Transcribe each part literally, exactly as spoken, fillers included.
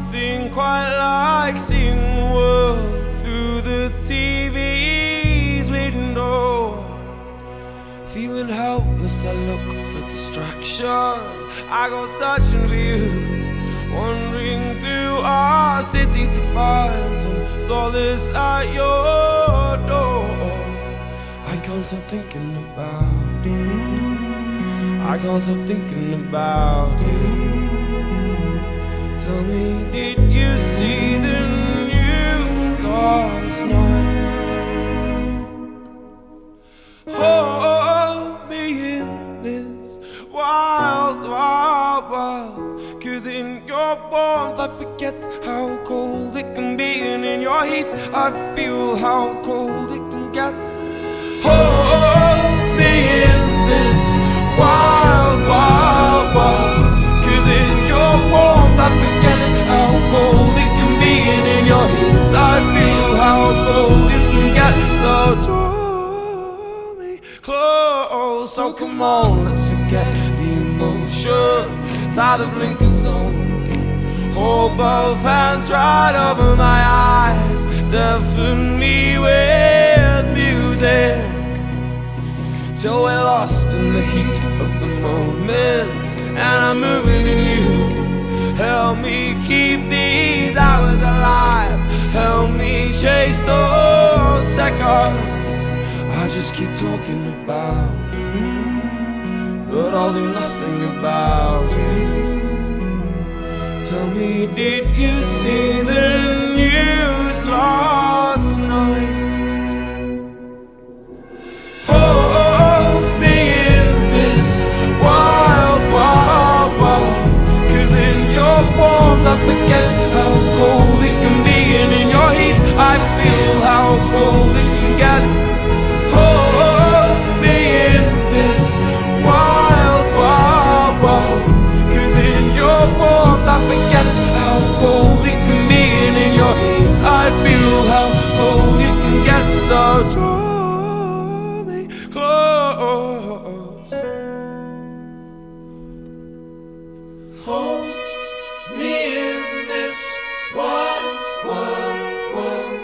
nothing quite like seeing the world through the T V's window. Feeling helpless, I look for distraction. I go searching for you, wandering through our city to find some solace at your door. I can't stop thinking about it. I can't stop thinking about it. Tell me, did you see the news last night? Hold me in this wild, wild world, 'cause in your warmth I forget how cold it can be, and in your heat I feel how cold it can get. Hold me in this wild, wild world, 'cause in your warmth I forget how cold it can be, and in your heat I feel how cold it can get. So draw me close, so come on, let's forget the emotion. Tie the blinkers on, hold both hands right over my eyes, deafen me with music till we're lost in the heat of the moment, and I'm moving in you. Help me keep these hours alive, help me chase those seconds I just keep talking about, but I'll do nothing about it. Tell me, did you see the news last night? I forget how cold it can be, and in your heat I feel how cold it can get. Hold me in this wild, wild world, 'cause in your warmth I forget how cold it can be, and in your heat I feel how cold it can get. So draw me close. Hold me in this wild, wild world.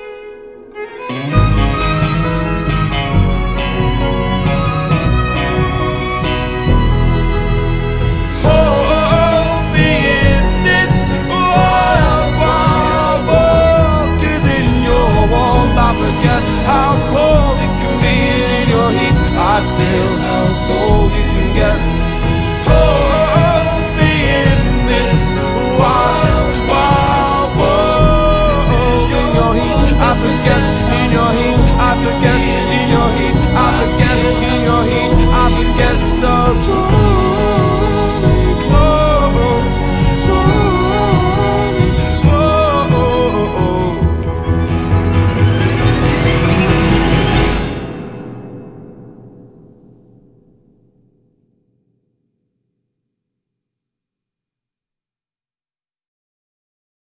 Hold me in this wild, wild world, 'cause in your warmth I forget how cold it can be, and in your heat I feel how cold it can get.